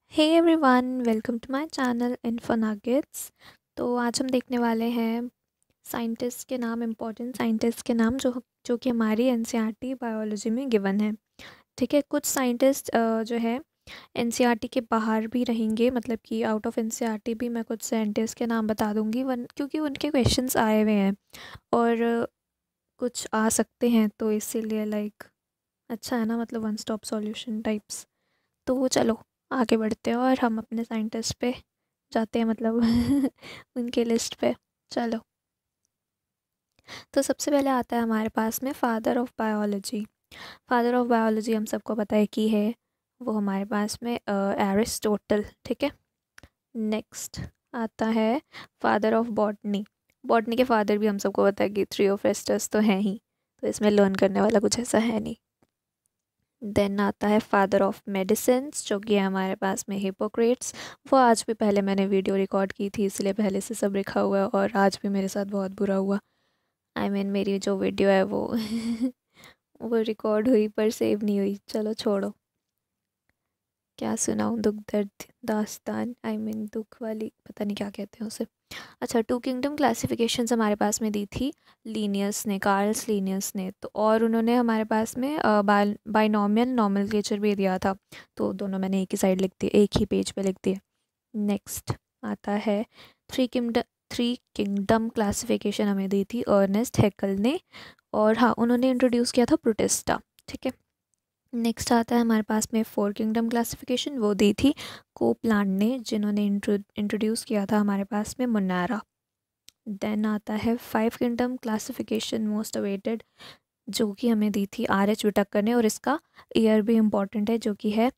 Hey everyone, welcome to my channel info nuggets. तो आज हम देखने वाले हैं साइंटिस्ट के नाम, इम्पोर्टेंट साइंटिस्ट के नाम जो कि हमारी एनसीईआरटी बायोलॉजी में गिवन है। ठीक है, कुछ साइंटिस्ट जो है एनसीईआरटी के बाहर भी रहेंगे, मतलब कि आउट ऑफ एनसीईआरटी भी मैं कुछ साइंटिस्ट के नाम बता दूंगी क्योंकि उनके क्वेश्चंस आए हुए हैं और कुछ आ सकते हैं, तो इसीलिए अच्छा है ना, मतलब वन स्टॉप सॉल्यूशन टाइप्स। तो वो चलो आगे बढ़ते हैं और हम अपने साइंटिस्ट पे जाते हैं, मतलब उनके लिस्ट पे। चलो, तो सबसे पहले आता है हमारे पास में father of biology. Father of biology हम सबको पता है कि है वो हमारे पास में एरिस्टोटल। ठीक है, नेक्स्ट आता है फादर ऑफ बॉटनी। बॉटनी के फादर भी हम सबको पता है कि थ्रियोफेस्टस तो हैं ही, तो इसमें लर्न करने वाला कुछ ऐसा है नहीं। देन आता है फादर ऑफ मेडिसिन, जो कि है हमारे पास में हिपोक्रेट्स। वो आज भी, पहले मैंने वीडियो रिकॉर्ड की थी इसलिए पहले से सब लिखा हुआ है और आज भी मेरे साथ बहुत बुरा हुआ। मेरी जो वीडियो है वो वो रिकॉर्ड हुई पर सेव नहीं हुई। चलो छोड़ो, क्या सुनाऊँ, दुख दर्द दास्तान, दुख वाली, पता नहीं क्या कहते हैं उसे। अच्छा, टू किंगडम क्लासिफिकेशंस हमारे पास में दी थी लीनियस ने, कार्ल्स लीनियस ने। तो और उन्होंने हमारे पास में बाइनोमियल नॉमेनक्लेचर भी दिया था, तो दोनों मैंने एक ही साइड लिख दिए, एक ही पेज पे लिख दिए। नेक्स्ट आता है थ्री किंगडम क्लासिफिकेशन हमें दी थी अर्नेस्ट हैकल ने, और हाँ, उन्होंने इंट्रोड्यूस किया था प्रोटेस्टा। ठीक है, नेक्स्ट आता है हमारे पास में फोर किंगडम क्लासिफिकेशन, वो दी थी कोपलैंड ने, जिन्होंने इंट्रोड्यूस किया था हमारे पास में मुनारा। देन आता है five kingdom classification most awaited, जो कि हमें दी थी आर एच विटकर ने, और इसका ईयर भी इम्पॉर्टेंट है जो कि है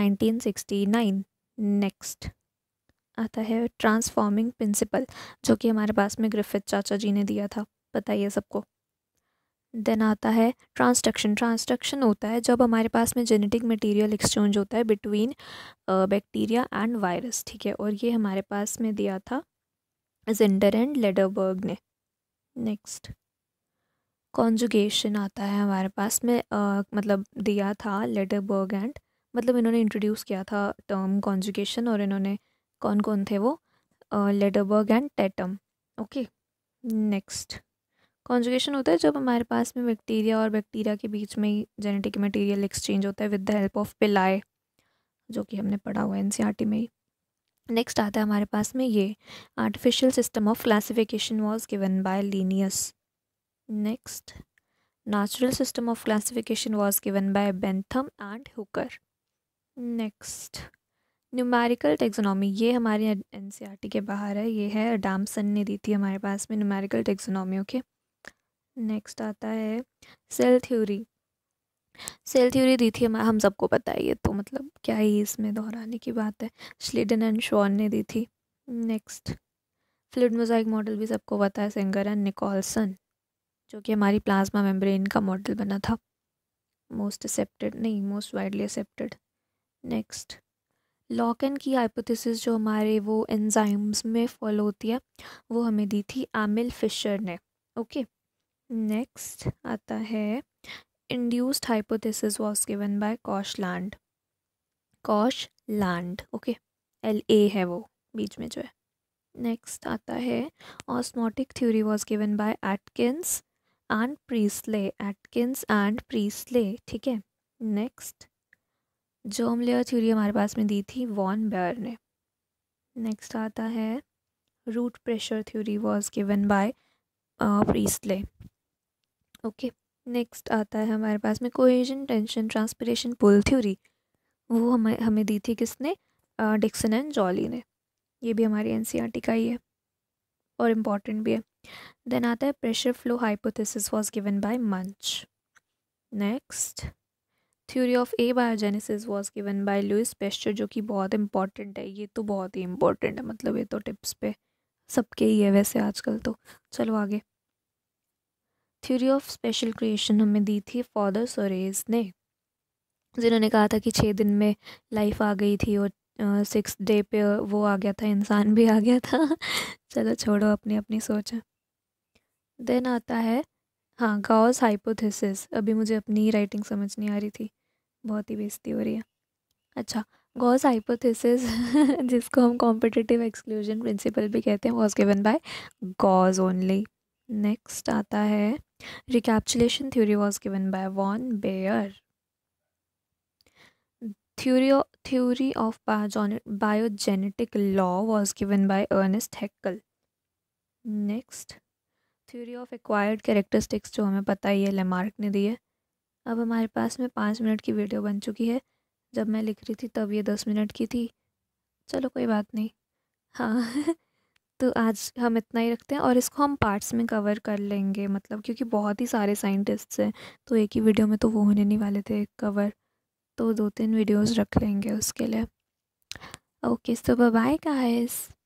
1969। नेक्स्ट आता है ट्रांसफॉर्मिंग प्रिंसिपल, जो कि हमारे पास में ग्रिफिथ चाचा जी ने दिया था, बताइए सबको। देन आता है ट्रांसडक्शन। ट्रांसडक्शन होता है जब हमारे पास में जेनेटिक मटेरियल एक्सचेंज होता है बिटवीन बैक्टीरिया एंड वायरस। ठीक है, और ये हमारे पास में दिया था जिंडर एंड लेडरबर्ग ने। नेक्स्ट कॉन्जुगेशन आता है हमारे पास में, मतलब दिया था लेडरबर्ग एंड, मतलब इन्होंने इंट्रोड्यूस किया था टर्म कॉन्जुगेशन, और इन्होंने, कौन कौन थे वो, Lederberg and Tatum. Okay, next conjugation होता है जब हमारे पास में बैक्टीरिया और बैक्टीरिया के बीच में ही जेनेटिक मटेरियल एक्सचेंज होता है विद द हेल्प ऑफ पिलाए, जो कि हमने पढ़ा हुआ है एनसीईआरटी में ही। नेक्स्ट आता है हमारे पास में ये artificial system of classification was given by Linnaeus. Next natural system of classification was given by Bentham and Hooker. Next numerical taxonomy, ये हमारी एनसीईआरटी के बाहर है, ये है डैमसन ने दी थी हमारे पास में न्यूमेरिकल टेक्सोनॉमी। ओके, नेक्स्ट आता है सेल थ्योरी। सेल थ्योरी दी थी हम सबको पता है, ये तो मतलब क्या ही इसमें दोहराने की बात है, श्लिडन एंड शॉन ने दी थी। नेक्स्ट फ्लूइड मोज़ाइक मॉडल भी सबको पता है, सेंगर एंड निकोलसन, जो कि हमारी प्लाज्मा मेम्ब्रेन का मॉडल बना था, मोस्ट एक्सेप्टेड नहीं, most widely accepted. Next lock and की हाइपोथेसिस, जो हमारे वो एंजाइम्स में फॉलो होती है, वो हमें दी थी एमिल फिशर ने। ओके, नेक्स्ट आता है induced hypothesis was given by Koshland. Koshland, okay, LA है वो बीच में जो है। नेक्स्ट आता है osmotic theory was given by Atkins and Priestley. Atkins and Priestley, ठीक है। नेक्स्ट जर्म लेयर थ्योरी हमारे पास में दी थी वॉन बेयर ने। नेक्स्ट आता है root pressure theory was given by Priestley. Okay, next आता है हमारे पास में cohesion tension transpiration pull theory, वो हमें हमें दी थी किसने, डिक्सन एंड जॉली ने। ये भी हमारी एनसीईआरटी का ही है और इम्पॉर्टेंट भी है। देन आता है pressure flow hypothesis was given by Munch. Next theory of abiogenesis was given by Louis Pasteur, जो कि बहुत इंपॉर्टेंट है, ये तो बहुत ही इंपॉर्टेंट है, मतलब ये तो टिप्स पे सबके ही है वैसे आजकल तो। चलो आगे, थ्योरी ऑफ स्पेशल क्रिएशन हमें दी थी फादर सोरेज ने, जिन्होंने कहा था कि 6 दिन में लाइफ आ गई थी और 6th डे पे वो आ गया था, इंसान भी आ गया था। चलो छोड़ो, अपनी अपनी सोच है। देन आता है हाँ गाउस हाइपोथेसिस, अभी मुझे अपनी ही राइटिंग समझ नहीं आ रही थी, बहुत ही बेइज्जती हो रही है। अच्छा, गॉस हाइपोथेसिस जिसको हम कॉम्पिटिटिव एक्सक्लूजन प्रिंसिपल भी कहते हैं, was given by Gause only. Next आता है recapitulation theory was given by von Baer. Theory of biogenetic law was given by Ernest Haeckel. Next, theory of acquired characteristics जो हमें पता ही है लेमार्क ने दी है। अब हमारे पास में 5 मिनट की वीडियो बन चुकी है, जब मैं लिख रही थी तब ये 10 मिनट की थी। चलो कोई बात नहीं, हाँ तो आज हम इतना ही रखते हैं और इसको हम पार्ट्स में कवर कर लेंगे, मतलब क्योंकि बहुत ही सारे साइंटिस्ट्स हैं तो एक ही वीडियो में तो वो होने नहीं वाले थे कवर, तो 2-3 वीडियोस रख लेंगे उसके लिए। Okay, so bye bye guys.